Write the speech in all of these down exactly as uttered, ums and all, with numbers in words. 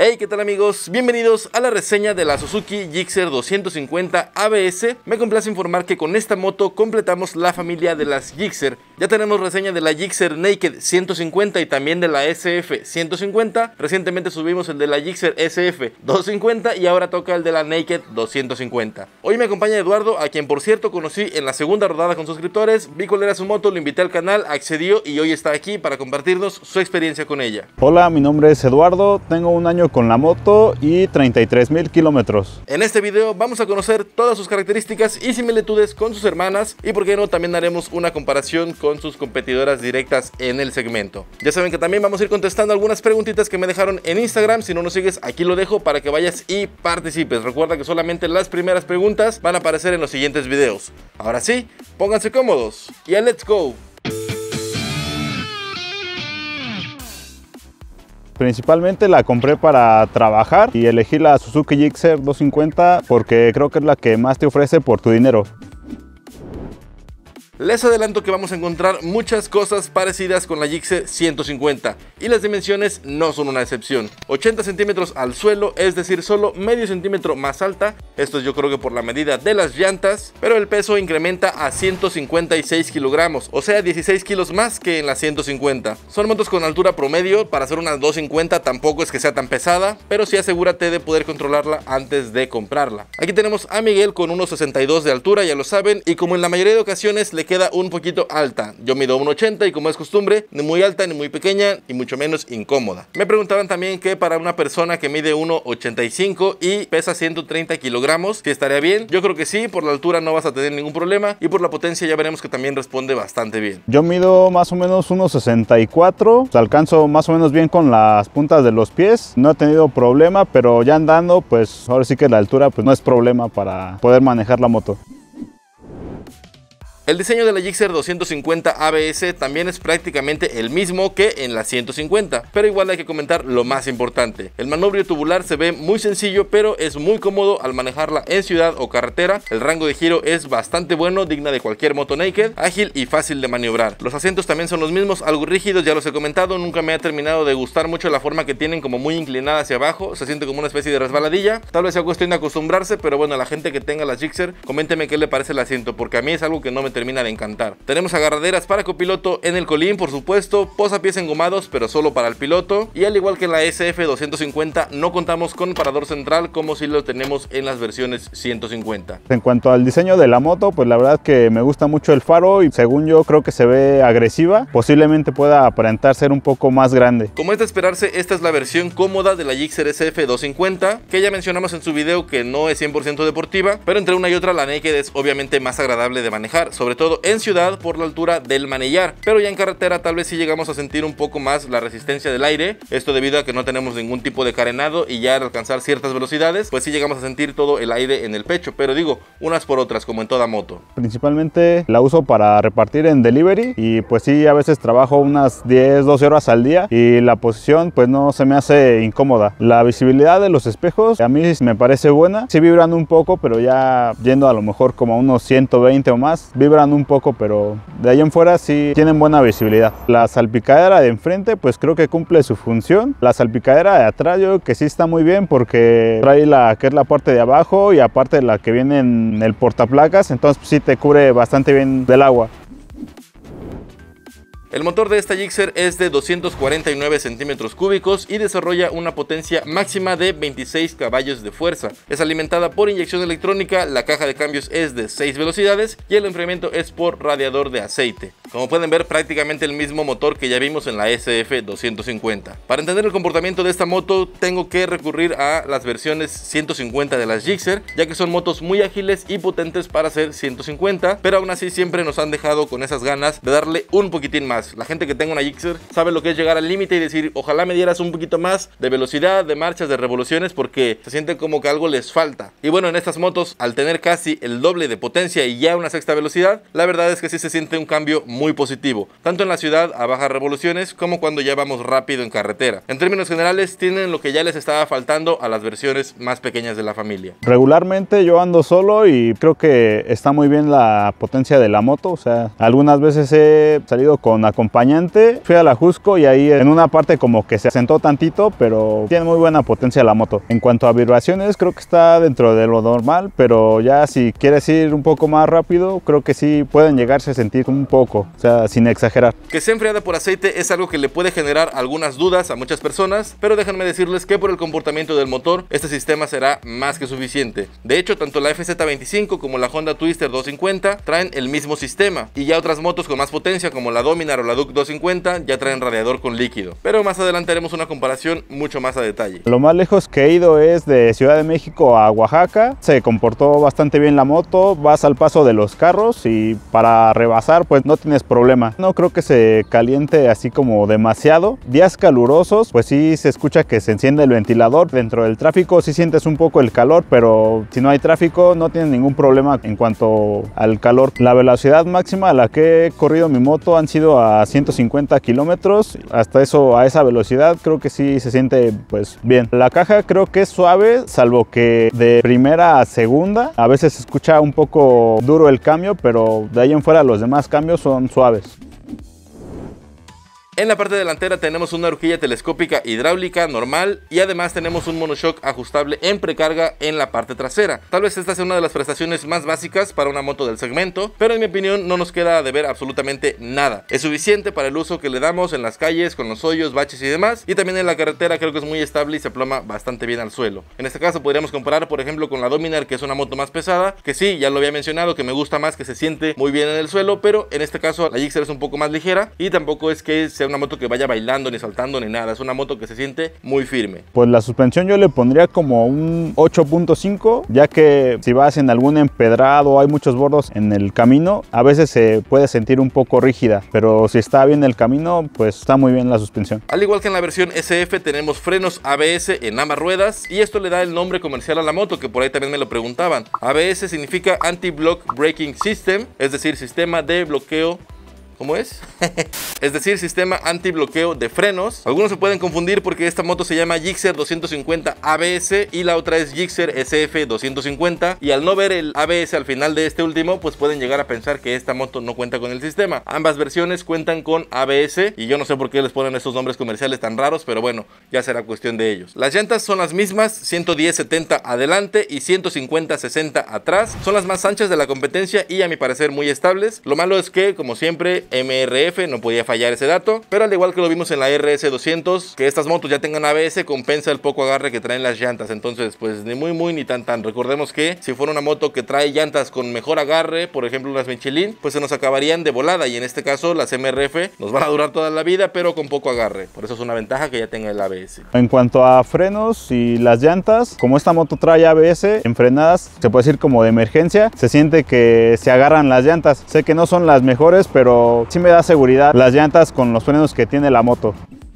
Hey, ¿qué tal amigos? Bienvenidos a la reseña de la Suzuki Gixxer doscientos cincuenta A B S. Me complace informar que con esta moto completamos la familia de las Gixxer. Ya tenemos reseña de la Gixxer Naked ciento cincuenta y también de la S F ciento cincuenta. Recientemente subimos el de la Gixxer S F doscientos cincuenta y ahora toca el de la Naked doscientos cincuenta. Hoy me acompaña Eduardo, a quien por cierto conocí en la segunda rodada con suscriptores. Vi cuál era su moto, lo invité al canal, accedió y hoy está aquí para compartirnos su experiencia con ella. Hola, mi nombre es Eduardo, tengo un año con la moto y treinta y tres mil kilómetros. En este video vamos a conocer todas sus características y similitudes con sus hermanas y por qué no también haremos una comparación con sus competidoras directas en el segmento. Ya saben que también vamos a ir contestando algunas preguntitas que me dejaron en Instagram. Si no nos sigues, aquí lo dejo para que vayas y participes. Recuerda que solamente las primeras preguntas van a aparecer en los siguientes videos. Ahora sí, pónganse cómodos y a let's go. Principalmente la compré para trabajar y elegí la Suzuki Gixxer doscientos cincuenta porque creo que es la que más te ofrece por tu dinero. Les adelanto que vamos a encontrar muchas cosas parecidas con la Gixxer ciento cincuenta y las dimensiones no son una excepción. ochenta centímetros al suelo, es decir, solo medio centímetro más alta. Esto es yo creo que por la medida de las llantas, pero el peso incrementa a ciento cincuenta y seis kilogramos, o sea dieciséis kilos más que en la ciento cincuenta. Son motos con altura promedio, para hacer una doscientos cincuenta tampoco es que sea tan pesada, pero sí asegúrate de poder controlarla antes de comprarla. Aquí tenemos a Miguel con uno sesenta y dos de altura, ya lo saben, y como en la mayoría de ocasiones le queda un poquito alta. Yo mido uno ochenta y como es costumbre, ni muy alta ni muy pequeña y mucho menos incómoda. Me preguntaban también que para una persona que mide uno ochenta y cinco y pesa ciento treinta kilogramos, si estaría bien. Yo creo que sí, por la altura no vas a tener ningún problema y por la potencia ya veremos que también responde bastante bien. Yo mido más o menos uno sesenta y cuatro, alcanzo más o menos bien con las puntas de los pies, no he tenido problema, pero ya andando pues ahora sí que la altura pues no es problema para poder manejar la moto. El diseño de la Gixxer doscientos cincuenta A B S también es prácticamente el mismo que en la ciento cincuenta, pero igual hay que comentar lo más importante. El manubrio tubular se ve muy sencillo, pero es muy cómodo al manejarla en ciudad o carretera. El rango de giro es bastante bueno, digna de cualquier moto naked, ágil y fácil de maniobrar. Los asientos también son los mismos, algo rígidos, ya los he comentado. Nunca me ha terminado de gustar mucho la forma que tienen, como muy inclinada hacia abajo, se siente como una especie de resbaladilla. Tal vez sea cuestión de acostumbrarse, pero bueno, a la gente que tenga la Gixxer, coménteme qué le parece el asiento, porque a mí es algo que no me termina de encantar. Tenemos agarraderas para copiloto en el colín, por supuesto, posapiés engomados, pero solo para el piloto, y al igual que en la S F doscientos cincuenta no contamos con parador central como si lo tenemos en las versiones ciento cincuenta. En cuanto al diseño de la moto, pues la verdad que me gusta mucho el faro y según yo creo que se ve agresiva, posiblemente pueda aparentar ser un poco más grande. Como es de esperarse, esta es la versión cómoda de la Gixxer S F doscientos cincuenta, que ya mencionamos en su video que no es cien por ciento deportiva, pero entre una y otra la Naked es obviamente más agradable de manejar, sobre todo en ciudad por la altura del manillar, pero ya en carretera tal vez sí llegamos a sentir un poco más la resistencia del aire, esto debido a que no tenemos ningún tipo de carenado y ya al alcanzar ciertas velocidades pues sí llegamos a sentir todo el aire en el pecho, pero digo, unas por otras como en toda moto. Principalmente la uso para repartir en delivery y pues sí, a veces trabajo unas diez doce horas al día y la posición pues no se me hace incómoda. La visibilidad de los espejos a mí me parece buena, sí vibran un poco, pero ya yendo a lo mejor como a unos ciento veinte o más, vibran un poco, pero de ahí en fuera sí tienen buena visibilidad. La salpicadera de enfrente pues creo que cumple su función. La salpicadera de atrás yo creo que sí está muy bien porque trae la que es la parte de abajo y aparte la que viene en el portaplacas, entonces pues, sí te cubre bastante bien del agua. El motor de esta Gixxer es de doscientos cuarenta y nueve centímetros cúbicos y desarrolla una potencia máxima de veintiséis caballos de fuerza. Es alimentada por inyección electrónica, la caja de cambios es de seis velocidades y el enfriamiento es por radiador de aceite. Como pueden ver, prácticamente el mismo motor que ya vimos en la S F doscientos cincuenta. Para entender el comportamiento de esta moto tengo que recurrir a las versiones ciento cincuenta de las Gixxer, ya que son motos muy ágiles y potentes para ser ciento cincuenta, pero aún así siempre nos han dejado con esas ganas de darle un poquitín más. La gente que tenga una Gixxer sabe lo que es llegar al límite y decir, ojalá me dieras un poquito más de velocidad, de marchas, de revoluciones, porque se siente como que algo les falta. Y bueno, en estas motos, al tener casi el doble de potencia y ya una sexta velocidad, la verdad es que sí se siente un cambio muy muy positivo, tanto en la ciudad a bajas revoluciones como cuando ya vamos rápido en carretera. En términos generales tienen lo que ya les estaba faltando a las versiones más pequeñas de la familia. Regularmente yo ando solo y creo que está muy bien la potencia de la moto, o sea, algunas veces he salido con acompañante, fui a la Jusco y ahí en una parte como que se asentó tantito, pero tiene muy buena potencia la moto. En cuanto a vibraciones creo que está dentro de lo normal, pero ya si quieres ir un poco más rápido, creo que sí pueden llegarse a sentir un poco, o sea, sin exagerar. Que sea enfriada por aceite es algo que le puede generar algunas dudas a muchas personas, pero déjenme decirles que por el comportamiento del motor, este sistema será más que suficiente. De hecho, tanto la F Z veinticinco como la Honda Twister doscientos cincuenta traen el mismo sistema, y ya otras motos con más potencia como la Dominar o la Duke doscientos cincuenta ya traen radiador con líquido, pero más adelante haremos una comparación mucho más a detalle. Lo más lejos que he ido es de Ciudad de México a Oaxaca, se comportó bastante bien la moto, vas al paso de los carros y para rebasar pues no tienes problema. No creo que se caliente así como demasiado. Días calurosos pues sí se escucha que se enciende el ventilador, dentro del tráfico sí sientes un poco el calor, pero si no hay tráfico no tienes ningún problema en cuanto al calor. La velocidad máxima a la que he corrido mi moto han sido a ciento cincuenta kilómetros, hasta eso, a esa velocidad creo que sí se siente pues bien. La caja creo que es suave, salvo que de primera a segunda a veces se escucha un poco duro el cambio, pero de ahí en fuera los demás cambios son suaves. En la parte delantera tenemos una horquilla telescópica hidráulica normal y además tenemos un monoshock ajustable en precarga en la parte trasera. Tal vez esta sea una de las prestaciones más básicas para una moto del segmento, pero en mi opinión no nos queda de ver absolutamente nada. Es suficiente para el uso que le damos en las calles, con los hoyos, baches y demás, y también en la carretera creo que es muy estable y se ploma bastante bien al suelo. En este caso podríamos comparar por ejemplo con la Dominar, que es una moto más pesada, que sí, ya lo había mencionado, que me gusta más, que se siente muy bien en el suelo, pero en este caso la Gixxer es un poco más ligera y tampoco es que sea una moto que vaya bailando ni saltando ni nada, es una moto que se siente muy firme. Pues la suspensión yo le pondría como un ocho punto cinco, ya que si vas en algún empedrado o hay muchos bordos en el camino, a veces se puede sentir un poco rígida, pero si está bien el camino, pues está muy bien la suspensión. Al igual que en la versión S F tenemos frenos A B S en ambas ruedas y esto le da el nombre comercial a la moto, que por ahí también me lo preguntaban. A B S significa Anti-Block Braking System, es decir, sistema de bloqueo. ¿Cómo es? Es decir, sistema antibloqueo de frenos. Algunos se pueden confundir porque esta moto se llama Gixxer doscientos cincuenta A B S y la otra es Gixxer S F doscientos cincuenta, y al no ver el A B S al final de este último pues pueden llegar a pensar que esta moto no cuenta con el sistema. Ambas versiones cuentan con A B S y yo no sé por qué les ponen estos nombres comerciales tan raros, pero bueno, ya será cuestión de ellos. Las llantas son las mismas, ciento diez setenta adelante y ciento cincuenta sesenta atrás. Son las más anchas de la competencia y a mi parecer muy estables. Lo malo es que, como siempre, M R F, no podía fallar ese dato, pero al igual que lo vimos en la R S doscientos, que estas motos ya tengan A B S compensa el poco agarre que traen las llantas, entonces pues ni muy muy ni tan tan. Recordemos que si fuera una moto que trae llantas con mejor agarre, por ejemplo unas Michelin, pues se nos acabarían de volada, y en este caso las M R F nos van a durar toda la vida pero con poco agarre, por eso es una ventaja que ya tenga el A B S. En cuanto a frenos y las llantas, como esta moto trae A B S, en frenadas se puede decir como de emergencia, se siente que se agarran las llantas. Sé que no son las mejores, pero sí me da seguridad las llantas con los frenos que tiene la moto.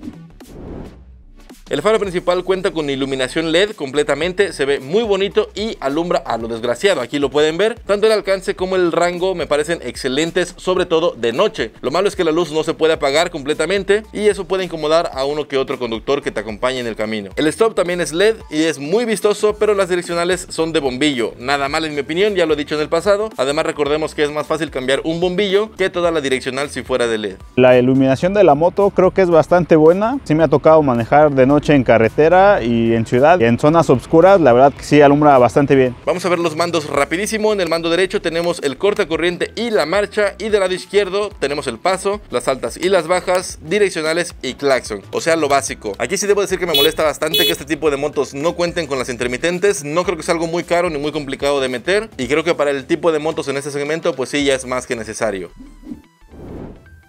El faro principal cuenta con iluminación L E D completamente, se ve muy bonito y alumbra a lo desgraciado. Aquí lo pueden ver, tanto el alcance como el rango me parecen excelentes, sobre todo de noche. Lo malo es que la luz no se puede apagar completamente y eso puede incomodar a uno que otro conductor que te acompañe en el camino. El stop también es L E D y es muy vistoso, pero las direccionales son de bombillo. Nada mal en mi opinión, ya lo he dicho en el pasado. Además recordemos que es más fácil cambiar un bombillo que toda la direccional si fuera de L E D. La iluminación de la moto creo que es bastante buena. Sí me ha tocado manejar de noche en carretera y en ciudad, y en zonas oscuras la verdad que sí alumbra bastante bien. Vamos a ver los mandos rapidísimo. En el mando derecho tenemos el cortacorriente y la marcha, y del lado izquierdo tenemos el paso, las altas y las bajas, direccionales y claxon, o sea lo básico. Aquí sí debo decir que me molesta bastante que este tipo de motos no cuenten con las intermitentes. No creo que sea algo muy caro ni muy complicado de meter, y creo que para el tipo de motos en este segmento pues sí ya es más que necesario.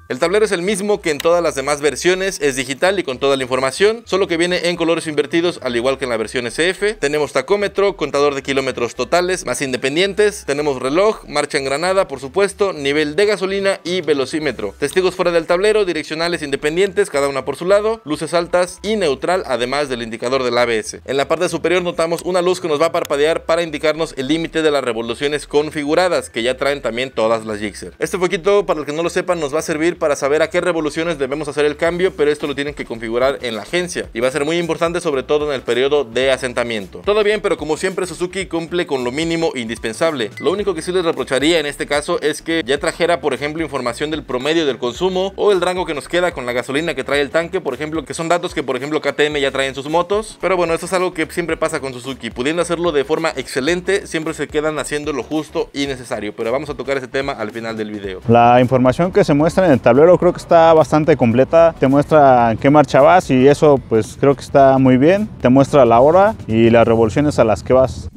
El tablero es el mismo que en todas las demás versiones, es digital y con toda la información, solo que viene en colores invertidos al igual que en la versión S F. Tenemos tacómetro, contador de kilómetros totales más independientes, tenemos reloj, marcha engranada por supuesto, nivel de gasolina y velocímetro. Testigos fuera del tablero, direccionales independientes, cada una por su lado, luces altas y neutral, además del indicador del A B S. En la parte superior notamos una luz que nos va a parpadear para indicarnos el límite de las revoluciones configuradas, que ya traen también todas las Gixxer. Este foquito, para los que no lo sepan, nos va a servir para saber a qué revoluciones debemos hacer el cambio, pero esto lo tienen que configurar en la agencia y va a ser muy importante, sobre todo en el periodo de asentamiento. Todo bien, pero como siempre Suzuki cumple con lo mínimo indispensable. Lo único que sí les reprocharía en este caso es que ya trajera, por ejemplo, información del promedio del consumo o el rango que nos queda con la gasolina que trae el tanque, por ejemplo, que son datos que por ejemplo K T M ya trae en sus motos. Pero bueno, esto es algo que siempre pasa con Suzuki, pudiendo hacerlo de forma excelente, siempre se quedan haciendo lo justo y necesario, pero vamos a tocar ese tema al final del video. La información que se muestra en el tablero creo que está bastante completa, te muestra en qué marcha vas y eso pues creo que está muy bien, te muestra la hora y las revoluciones a las que vas.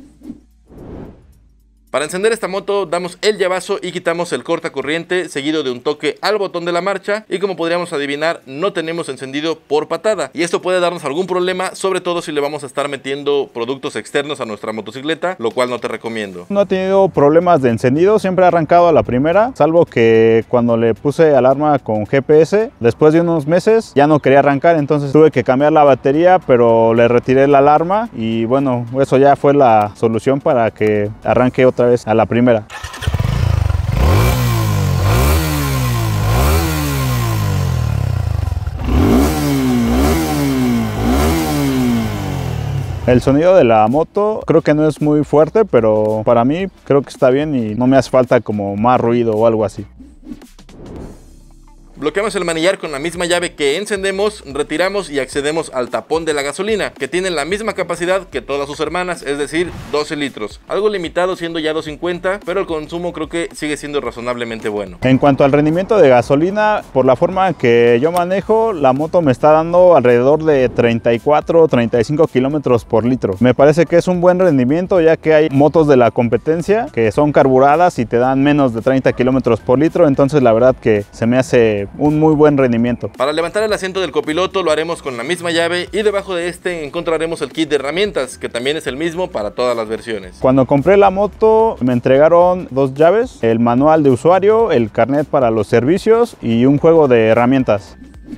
Para encender esta moto damos el llavazo y quitamos el cortacorriente, seguido de un toque al botón de la marcha, y como podríamos adivinar no tenemos encendido por patada, y esto puede darnos algún problema, sobre todo si le vamos a estar metiendo productos externos a nuestra motocicleta, lo cual no te recomiendo. No he tenido problemas de encendido, siempre he arrancado a la primera, salvo que cuando le puse alarma con G P S, después de unos meses ya no quería arrancar, entonces tuve que cambiar la batería, pero le retiré la alarma y bueno, eso ya fue la solución para que arranque otra vez a la primera. El sonido de la moto creo que no es muy fuerte, pero para mí creo que está bien y no me hace falta como más ruido o algo así. Bloqueamos el manillar con la misma llave que encendemos, retiramos y accedemos al tapón de la gasolina, que tiene la misma capacidad que todas sus hermanas, es decir, doce litros. Algo limitado siendo ya doscientos cincuenta, pero el consumo creo que sigue siendo razonablemente bueno. En cuanto al rendimiento de gasolina, por la forma que yo manejo, la moto me está dando alrededor de treinta y cuatro, treinta y cinco kilómetros por litro. Me parece que es un buen rendimiento, ya que hay motos de la competencia que son carburadas y te dan menos de treinta kilómetros por litro, entonces la verdad que se me hace un muy buen rendimiento. Para levantar el asiento del copiloto lo haremos con la misma llave y debajo de este encontraremos el kit de herramientas, que también es el mismo para todas las versiones. Cuando compré la moto me entregaron dos llaves, el manual de usuario, el carnet para los servicios y un juego de herramientas.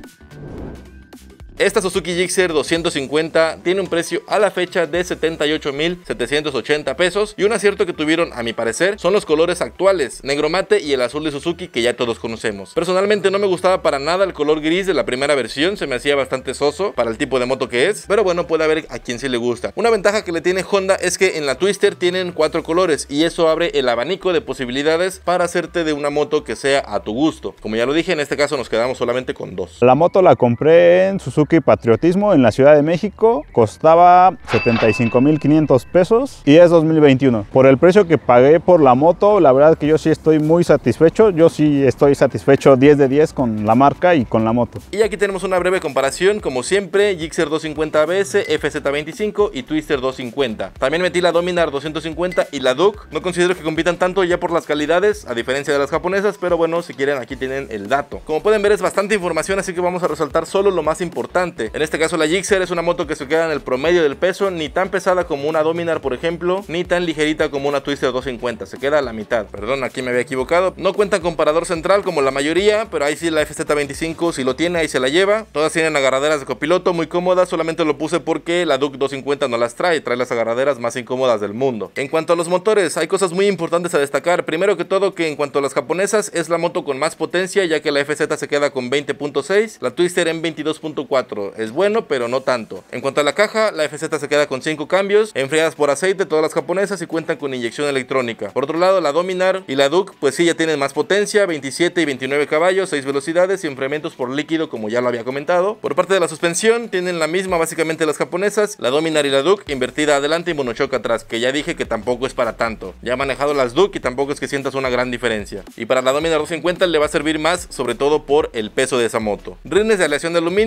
Esta Suzuki Gixxer doscientos cincuenta tiene un precio a la fecha de setenta y ocho mil setecientos ochenta pesos, y un acierto que tuvieron a mi parecer son los colores actuales, negro mate y el azul de Suzuki, que ya todos conocemos. Personalmente no me gustaba para nada el color gris de la primera versión, se me hacía bastante soso para el tipo de moto que es, pero bueno, puede haber a quien sí le gusta. Una ventaja que le tiene Honda es que en la Twister tienen cuatro colores y eso abre el abanico de posibilidades para hacerte de una moto que sea a tu gusto. Como ya lo dije, en este caso nos quedamos solamente con dos. La moto la compré en Suzuki Patriotismo en la Ciudad de México, costaba setenta y cinco mil quinientos pesos y es dos mil veintiuno. Por el precio que pagué por la moto, la verdad que yo sí estoy muy satisfecho, yo sí estoy satisfecho diez de diez con la marca y con la moto. Y aquí tenemos una breve comparación, como siempre, Gixxer doscientos cincuenta A B S, F Z veinticinco y Twister doscientos cincuenta. También metí la Dominar doscientos cincuenta y la Duke, no considero que compitan tanto ya por las calidades, a diferencia de las japonesas, pero bueno, si quieren aquí tienen el dato. Como pueden ver es bastante información, así que vamos a resaltar solo lo más importante. En este caso la Gixxer es una moto que se queda en el promedio del peso, ni tan pesada como una Dominar por ejemplo, ni tan ligerita como una Twister doscientos cincuenta, se queda a la mitad. Perdón, aquí me había equivocado. No cuentan con parador central como la mayoría, pero ahí sí la F Z veinticinco si lo tiene, ahí se la lleva. Todas tienen agarraderas de copiloto muy cómodas, solamente lo puse porque la Duke doscientos cincuenta no las trae, trae las agarraderas más incómodas del mundo. En cuanto a los motores, hay cosas muy importantes a destacar. Primero que todo, que en cuanto a las japonesas es la moto con más potencia, ya que la F Z se queda con veinte punto seis, la Twister en veintidós punto cuatro. Es bueno, pero no tanto. En cuanto a la caja, la F Z se queda con cinco cambios, enfriadas por aceite todas las japonesas y cuentan con inyección electrónica. Por otro lado, la Dominar y la Duke pues sí ya tienen más potencia, veintisiete y veintinueve caballos, seis velocidades y enfriamientos por líquido, como ya lo había comentado. Por parte de la suspensión tienen la misma básicamente las japonesas, la Dominar y la Duke invertida adelante y monochoque atrás, que ya dije que tampoco es para tanto. Ya he manejado las Duke y tampoco es que sientas una gran diferencia. Y para la Dominar doscientos cincuenta le va a servir más, sobre todo por el peso de esa moto. Rines de aleación de aluminio, las llantas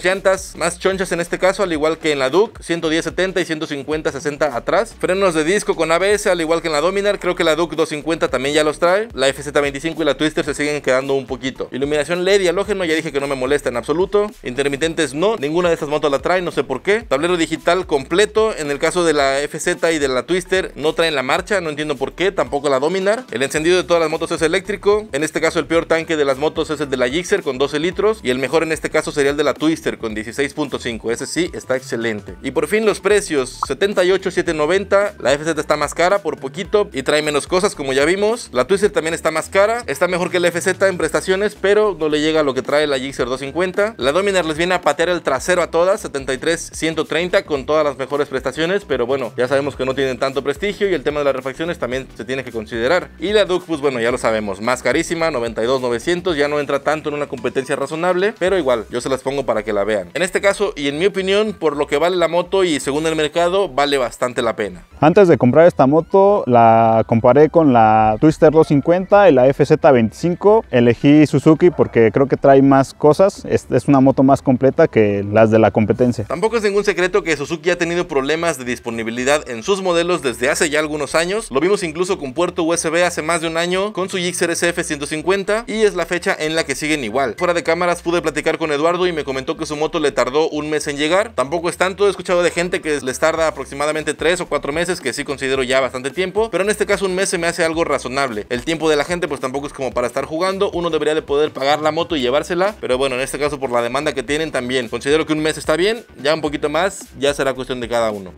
llantas más chonchas en este caso, al igual que en la Duke, ciento diez setenta y ciento cincuenta sesenta atrás. Frenos de disco con A B S, al igual que en la Dominar. Creo que la Duke doscientos cincuenta también ya los trae. La F Z veinticinco y la Twister se siguen quedando un poquito. Iluminación L E D y halógeno, ya dije que no me molesta en absoluto. Intermitentes no, ninguna de estas motos la trae, no sé por qué. Tablero digital completo, en el caso de la F Z y de la Twister no traen la marcha, no entiendo por qué, tampoco la Dominar. El encendido de todas las motos es eléctrico. En este caso el peor tanque de las motos es el de la Gixxer con doce litros, y el mejor en este caso sería el de la Twister con dieciséis punto cinco. Ese sí está excelente. Y por fin los precios: setenta y ocho setecientos noventa. La F Z está más cara por poquito y trae menos cosas, como ya vimos. La Twister también está más cara, está mejor que la F Z en prestaciones, pero no le llega a lo que trae la Gixxer doscientos cincuenta. La Dominar les viene a patear el trasero a todas, setenta y tres ciento treinta, con todas las mejores prestaciones, pero bueno, ya sabemos que no tienen tanto prestigio y el tema de las refacciones también se tiene que considerar. Y la Duke, pues bueno, ya lo sabemos, más carísima, noventa y dos novecientos, ya no entra tanto en una competencia razonable, pero igual, yo se las pongo para que la vean. En este caso, y en mi opinión, por lo que vale la moto y según el mercado, vale bastante la pena. Antes de comprar esta moto, la comparé con la Twister doscientos cincuenta y la F Z veinticinco. Elegí Suzuki porque creo que trae más cosas, es, es una moto más completa que las de la competencia. Tampoco es ningún secreto que Suzuki ha tenido problemas de disponibilidad en sus modelos desde hace ya algunos años. Lo vimos incluso con puerto U S B hace más de un año con su Gixxer S F ciento cincuenta, y es la fecha en la que siguen igual. Fuera de cámaras pude platicar con Eduardo y me comentó que su moto le tardó un mes en llegar. Tampoco es tanto, he escuchado de gente que les tarda aproximadamente tres o cuatro meses, que sí considero ya bastante tiempo, pero en este caso un mes se me hace algo razonable. El tiempo de la gente pues tampoco es como para estar jugando, uno debería de poder pagar la moto y llevársela, pero bueno, en este caso por la demanda que tienen también considero que un mes está bien, ya un poquito más ya será cuestión de cada uno.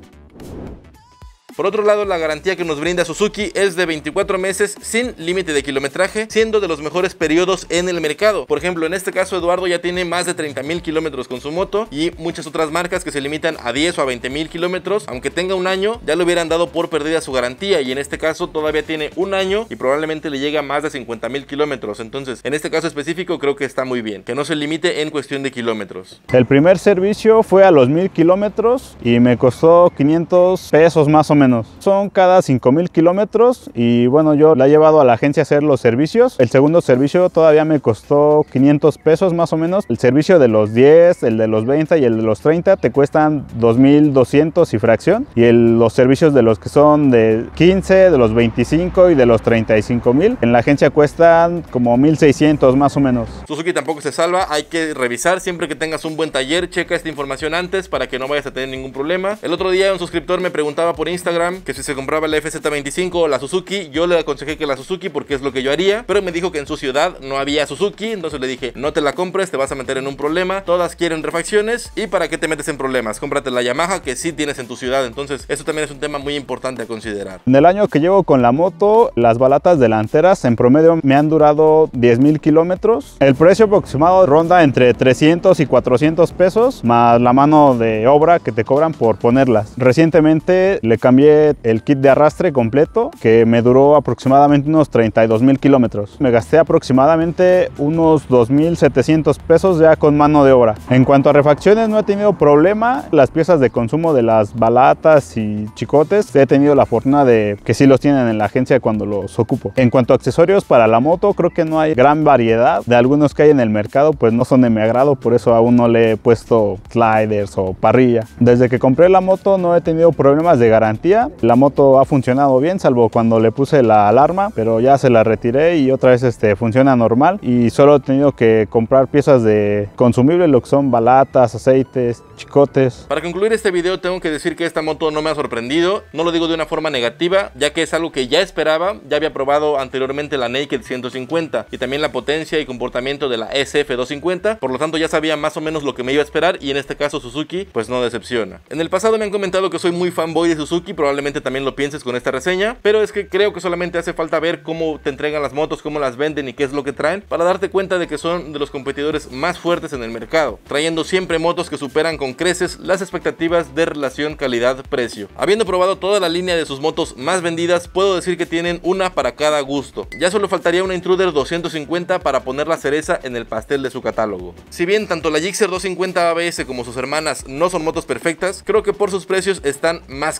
Por otro lado, la garantía que nos brinda Suzuki es de veinticuatro meses sin límite de kilometraje, siendo de los mejores periodos en el mercado. Por ejemplo, en este caso Eduardo ya tiene más de treinta mil kilómetros con su moto, y muchas otras marcas que se limitan a diez o a veinte mil kilómetros, aunque tenga un año, ya le hubieran dado por perdida su garantía, y en este caso todavía tiene un año y probablemente le llega a más de cincuenta mil kilómetros. Entonces, en este caso específico creo que está muy bien, que no se limite en cuestión de kilómetros. El primer servicio fue a los mil kilómetros y me costó quinientos pesos más o menos. Son cada cinco mil kilómetros y bueno, yo la he llevado a la agencia a hacer los servicios. El segundo servicio todavía me costó quinientos pesos más o menos. El servicio de los diez, el de los veinte y el de los treinta te cuestan dos mil doscientos y fracción. Y el, los servicios de los que son de quince, de los veinticinco y de los treinta y cinco mil, en la agencia cuestan como mil seiscientos más o menos. Suzuki tampoco se salva, hay que revisar siempre que tengas un buen taller, checa esta información antes para que no vayas a tener ningún problema. El otro día un suscriptor me preguntaba por Instagram que si se compraba la F Z veinticinco o la Suzuki. Yo le aconsejé que la Suzuki porque es lo que yo haría, pero me dijo que en su ciudad no había Suzuki, entonces le dije, no te la compres, te vas a meter en un problema, todas quieren refacciones y para qué te metes en problemas, cómprate la Yamaha que sí tienes en tu ciudad. Entonces eso también es un tema muy importante a considerar. En el año que llevo con la moto, las balatas delanteras en promedio me han durado diez mil kilómetros. El precio aproximado ronda entre trescientos y cuatrocientos pesos, más la mano de obra que te cobran por ponerlas. Recientemente le cambié el kit de arrastre completo, que me duró aproximadamente unos treinta y dos mil kilómetros. Me gasté aproximadamente unos dos mil setecientos pesos ya con mano de obra. En cuanto a refacciones, no he tenido problema. Las piezas de consumo de las balatas y chicotes, he tenido la fortuna de que sí los tienen en la agencia cuando los ocupo. En cuanto a accesorios para la moto, creo que no hay gran variedad. De algunos que hay en el mercado, pues no son de mi agrado, por eso aún no le he puesto sliders o parrilla. Desde que compré la moto no he tenido problemas de garantía. La moto ha funcionado bien, salvo cuando le puse la alarma, pero ya se la retiré y otra vez este, funciona normal, y solo he tenido que comprar piezas de consumibles, lo que son balatas, aceites, chicotes. Para concluir este video tengo que decir que esta moto no me ha sorprendido, no lo digo de una forma negativa, ya que es algo que ya esperaba. Ya había probado anteriormente la Naked ciento cincuenta y también la potencia y comportamiento de la S F doscientos cincuenta, por lo tanto ya sabía más o menos lo que me iba a esperar, y en este caso Suzuki pues no decepciona. En el pasado me han comentado que soy muy fanboy de Suzuki, probablemente también lo pienses con esta reseña, pero es que creo que solamente hace falta ver cómo te entregan las motos, cómo las venden y qué es lo que traen, para darte cuenta de que son de los competidores más fuertes en el mercado, trayendo siempre motos que superan con creces las expectativas de relación calidad-precio. Habiendo probado toda la línea de sus motos más vendidas, puedo decir que tienen una para cada gusto. Ya solo faltaría una Intruder doscientos cincuenta para poner la cereza en el pastel de su catálogo. Si bien tanto la Gixxer doscientos cincuenta A B S como sus hermanas no son motos perfectas, creo que por sus precios están más que bien colocadas.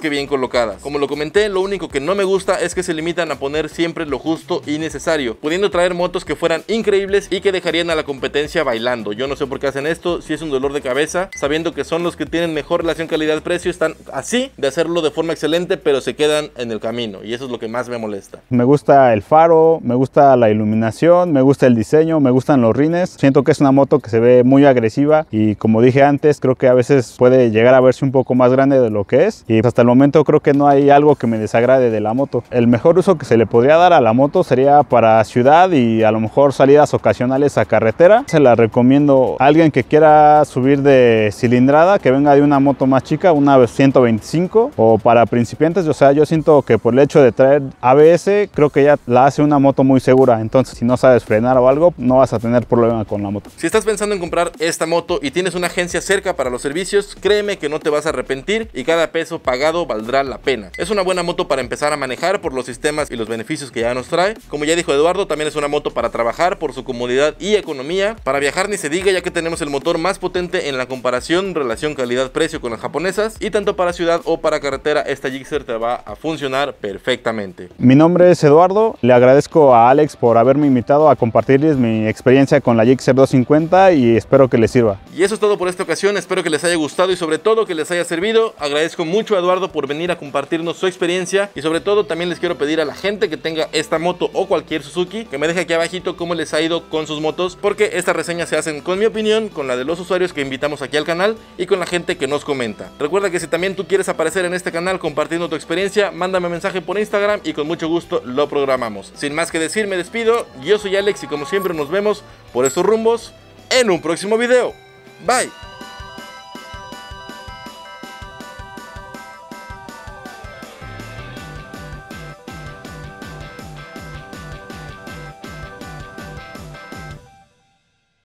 equivocada. Como lo comenté, lo único que no me gusta es que se limitan a poner siempre lo justo y necesario, pudiendo traer motos que fueran increíbles y que dejarían a la competencia bailando. Yo no sé por qué hacen esto, si es un dolor de cabeza, sabiendo que son los que tienen mejor relación calidad-precio, están así de hacerlo de forma excelente, pero se quedan en el camino, y eso es lo que más me molesta. Me gusta el faro, me gusta la iluminación, me gusta el diseño, me gustan los rines. Siento que es una moto que se ve muy agresiva y, como dije antes, creo que a veces puede llegar a verse un poco más grande de lo que es, y hasta el momento creo que no hay algo que me desagrade de la moto. El mejor uso que se le podría dar a la moto sería para ciudad y a lo mejor salidas ocasionales a carretera. Se la recomiendo a alguien que quiera subir de cilindrada, que venga de una moto más chica, una ciento veinticinco, o para principiantes. O sea, yo siento que por el hecho de traer A B S, creo que ya la hace una moto muy segura. Entonces, si no sabes frenar o algo, no vas a tener problema con la moto. Si estás pensando en comprar esta moto y tienes una agencia cerca para los servicios, créeme que no te vas a arrepentir y cada peso pagado valdrá la pena. Es una buena moto para empezar a manejar por los sistemas y los beneficios que ya nos trae. Como ya dijo Eduardo, también es una moto para trabajar por su comodidad y economía. Para viajar ni se diga, ya que tenemos el motor más potente en la comparación relación calidad-precio con las japonesas, y tanto para ciudad o para carretera esta Gixxer te va a funcionar perfectamente. Mi nombre es Eduardo, le agradezco a Alex por haberme invitado a compartirles mi experiencia con la Gixxer doscientos cincuenta y espero que les sirva. Y eso es todo por esta ocasión, espero que les haya gustado y sobre todo que les haya servido. Agradezco mucho a Eduardo por venir a compartirnos su experiencia, y sobre todo también les quiero pedir a la gente que tenga esta moto o cualquier Suzuki que me deje aquí abajito cómo les ha ido con sus motos, porque estas reseñas se hacen con mi opinión, con la de los usuarios que invitamos aquí al canal y con la gente que nos comenta. Recuerda que si también tú quieres aparecer en este canal compartiendo tu experiencia, mándame mensaje por Instagram y con mucho gusto lo programamos. Sin más que decir, me despido. Yo soy Alex y como siempre nos vemos por estos rumbos en un próximo video. Bye.